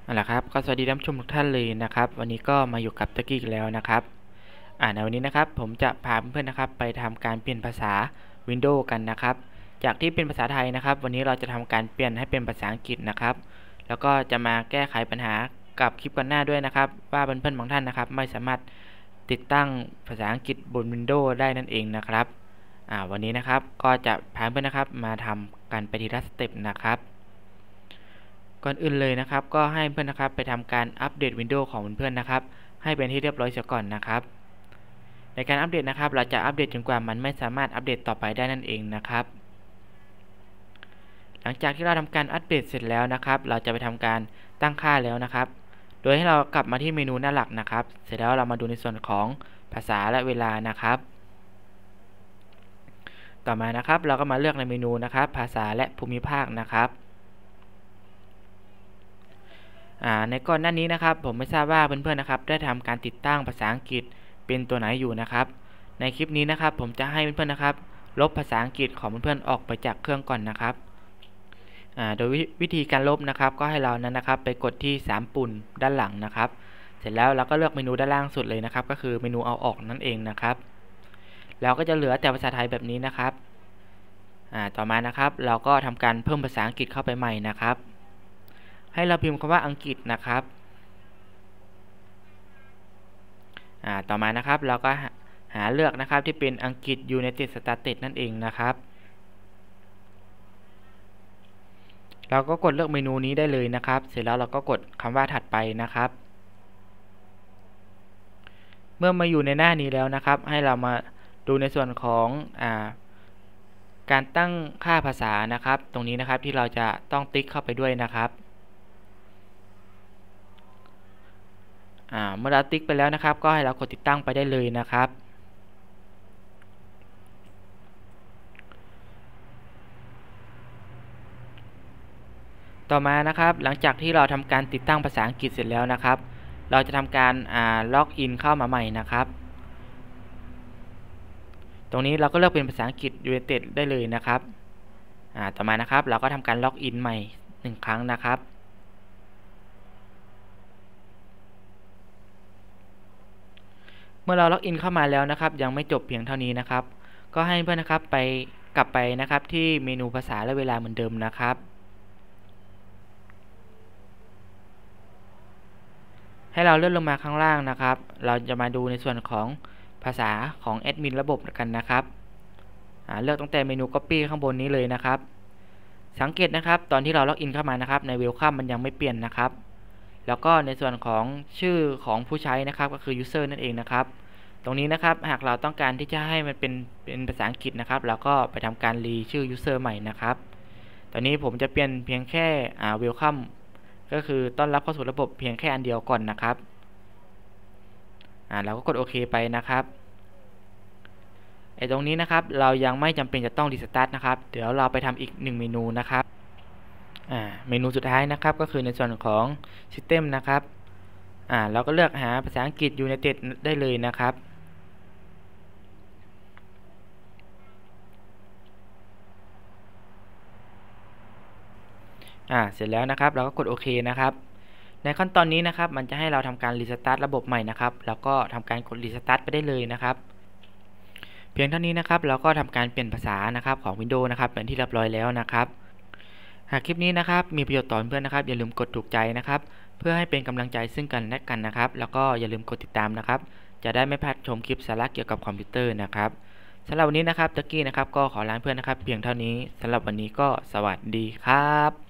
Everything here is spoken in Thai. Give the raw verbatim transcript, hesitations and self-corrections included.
เอาละครับก็สวัสดีท่านผู้ชมทุกท่านเลยนะครับวันนี้ก็มาอยู่กับตะกี้อีกแล้วนะครับอ่าในวันนี้นะครับผมจะพาเพื่อนๆนะครับไปทำการเปลี่ยนภาษา Windows กันนะครับจากที่เป็นภาษาไทยนะครับวันนี้เราจะทำการเปลี่ยนให้เป็นภาษาอังกฤษนะครับแล้วก็จะมาแก้ไขปัญหากับคลิปก่อนหน้าด้วยนะครับว่าเพื่อนๆบางท่านนะครับไม่สามารถติดตั้งภาษาอังกฤษบน Windows ได้นั่นเองนะครับอ่าวันนี้นะครับก็จะพาเพื่อนนะครับมาทำกันไปทีละสเต็ปนะครับก่อนอื่นเลยนะครับก็ให้เพื่อนนะครับไปทำการอัปเดต Windows ของเพื่อนๆนะครับให้เป็นที่เรียบร้อยเสียก่อนนะครับในการอัปเดตนะครับเราจะอัปเดตจนกว่ามันไม่สามารถอัปเดตต่อไปได้นั่นเองนะครับหลังจากที่เราทำการอัปเดตเสร็จแล้วนะครับเราจะไปทำการตั้งค่าแล้วนะครับโดยให้เรากลับมาที่เมนูหน้าหลักนะครับเสร็จแล้วเรามาดูในส่วนของภาษาและเวลานะครับต่อมานะครับเราก็มาเลือกในเมนูนะครับภาษาและภูมิภาคนะครับในก่อนหน้านี้นะครับผมไม่ทราบว่าเพื่อนๆนะครับได้ทำการติดตั้งภาษาอังกฤษเป็นตัวไหนอยู่นะครับในคลิปนี้นะครับผมจะให้เพื่อนๆนะครับลบภาษาอังกฤษของเพื่อนๆออกไปจากเครื่องก่อนนะครับโดยวิธีการลบนะครับก็ให้เรานั้นนะครับไปกดที่สามปุ่มด้านหลังนะครับเสร็จแล้วเราก็เลือกเมนูด้านล่างสุดเลยนะครับก็คือเมนูเอาออกนั่นเองนะครับเราก็จะเหลือแต่ภาษาไทยแบบนี้นะครับต่อมานะครับเราก็ทำการเพิ่มภาษาอังกฤษเข้าไปใหม่นะครับให้เราพิมพ์คำว่าอังกฤษนะครับต่อมานะครับเราก็หาเลือกนะครับที่เป็นอังกฤษ United States นั่นเองนะครับเราก็กดเลือกเมนูนี้ได้เลยนะครับเสร็จแล้วเราก็กดคำว่าถัดไปนะครับเมื่อมาอยู่ในหน้านี้แล้วนะครับให้เรามาดูในส่วนของอ่าการตั้งค่าภาษานะครับตรงนี้นะครับที่เราจะต้องติ๊กเข้าไปด้วยนะครับเมื่อเราติ๊กไปแล้วนะครับก็ให้เรากดติดตั้งไปได้เลยนะครับต่อมานะครับหลังจากที่เราทำการติดตั้งภาษาอังกฤษเสร็จแล้วนะครับเราจะทำการล็อกอินเข้ามาใหม่นะครับตรงนี้เราก็เลือกเป็นภาษาอังกฤษ United ได้เลยนะครับต่อมานะครับเราก็ทำการล็อกอินใหม่หนึ่งครั้งนะครับเมื่อเราล็อกอินเข้ามาแล้วนะครับยังไม่จบเพียงเท่านี้นะครับก็ให้เพื่อนนะครับไปกลับไปนะครับที่เมนูภาษาและเวลาเหมือนเดิมนะครับให้เราเลื่อนลงมาข้างล่างนะครับเราจะมาดูในส่วนของภาษาของแอดมินระบบกันนะครับเลือกตั้งแต่เมนู Copy ข้างบนนี้เลยนะครับสังเกตนะครับตอนที่เราล็อกอินเข้ามานะครับใน Welcome มันยังไม่เปลี่ยนนะครับแล้วก็ในส่วนของชื่อของผู้ใช้นะครับก็คือ User นั่นเองนะครับตรงนี้นะครับหากเราต้องการที่จะให้มันเป็นเป็นภาษาอังกฤษนะครับเราก็ไปทำการรีชื่อ User ใหม่นะครับตอนนี้ผมจะเปลี่ยนเพียงแค่อ่า Welcome ก็คือต้อนรับเข้าสู่ระบบเพียงแค่อันเดียวก่อนนะครับอ่าเราก็กดโอเคไปนะครับไอ้ตรงนี้นะครับเรายังไม่จำเป็นจะต้องรีสตาร์ทนะครับเดี๋ยวเราไปทำอีกหนึ่งเมนูนะครับอ่าเมนูสุดท้ายนะครับก็คือในส่วนของ System นะครับอ่าเราก็เลือกหาภาษาอังกฤษ United ได้เลยนะครับอ่าเสร็จแล้วนะครับเราก็กดโอเคนะครับในขั้นตอนนี้นะครับมันจะให้เราทำการรีสตาร์ทระบบใหม่นะครับแล้วก็ทำการกดรีสตาร์ทไปได้เลยนะครับเพียงเท่านี้นะครับเราก็ทำการเปลี่ยนภาษานะครับของ Windows นะครับเป็นที่เรียบร้อยแล้วนะครับหากคลิปนี้นะครับมีประโยชน์ต่อเพื่อนนะครับอย่าลืมกดถูกใจนะครับเพื่อให้เป็นกำลังใจซึ่งกันและกันนะครับแล้วก็อย่าลืมกดติดตามนะครับจะได้ไม่พลาดชมคลิปสาระเกี่ยวกับคอมพิวเตอร์นะครับสำหรับวันนี้นะครับตะกี้นะครับก็ขอลาเพื่อนนะครับเพียงเท่านี้สำหรับวันนี้ก็สวัสดีครับ